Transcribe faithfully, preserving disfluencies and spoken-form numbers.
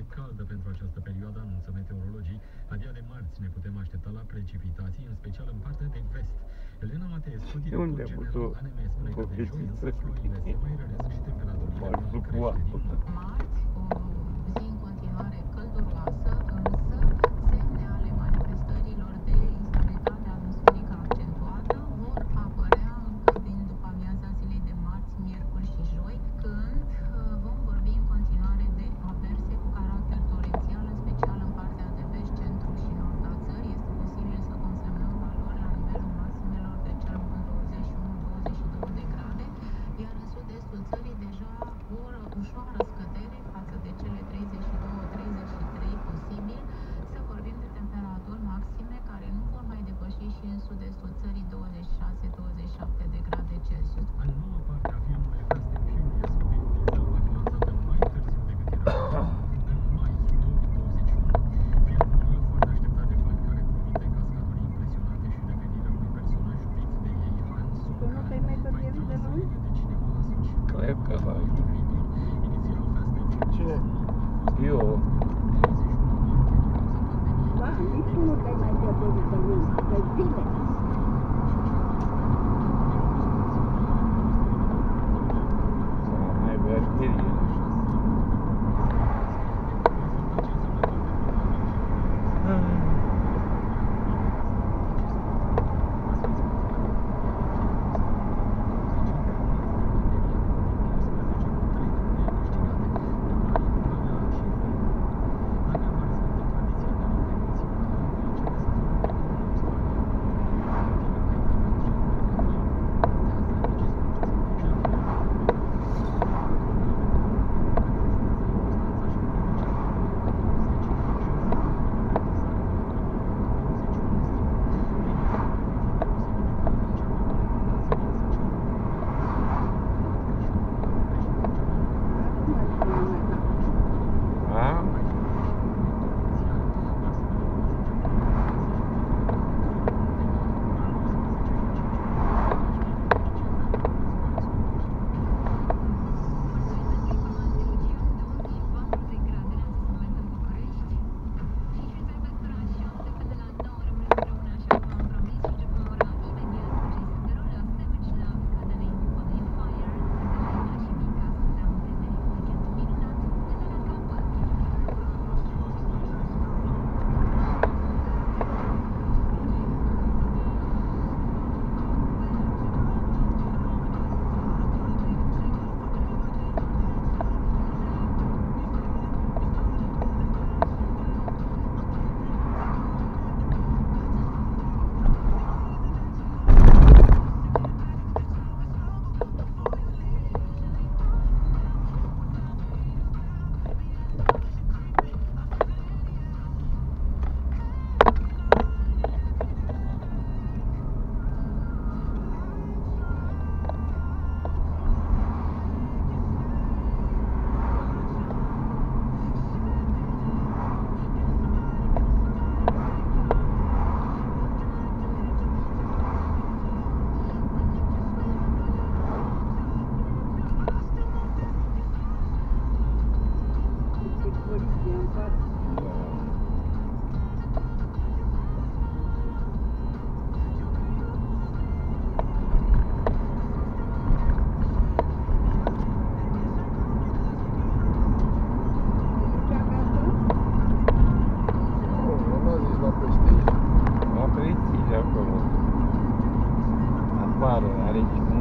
caldă pentru această perioadă, anunță meteorologii. La ziua de marți ne putem aștepta la precipitații, în special în partea de vest. Elena Mateescu, director general A N M, spune că de joi însă ploile se mai rănesc și temperaturile vor crește din nou. Marți, o zi în continuare călduroasă, însă semne ale manifestărilor de instabilitate atmosferică accentuată vor apărea încă din după amiaza zilei de marți, miercuri și joi, când vom vorbi în continuare de averse cu caracter torențial, în special în partea de vest, centru și nord a țării. Este posibil să consemnăm valori la nivelul maximelor de cel mult douăzeci și unu douăzeci și două de grade, iar în sud-estul țării deja o ușoară scădere față de cele treizeci și doi treizeci și trei posibil. Să vorbim de temperaturi maxime care nu vor mai depăși și în sud-estul țării douăzeci și șase douăzeci și șapte de grade Celsius. În noua parte a filmului Fast and Furious, cu Vin Diesel, va fi lansată mai târziu decât era în mai două mii douăzeci și unu. Filmul, foarte așteptat de fani, care promite cascaduri impresionante și revenirea unui personaj jucat de ei, Han Solo, care va intra în salele de cinema la sfârșit. Cred că da. Inițial, Fast and Furious Eu. Da, niciunul te-ai mai pierdut de mine, de bine. Mai vertirie. Acolo. Afară, are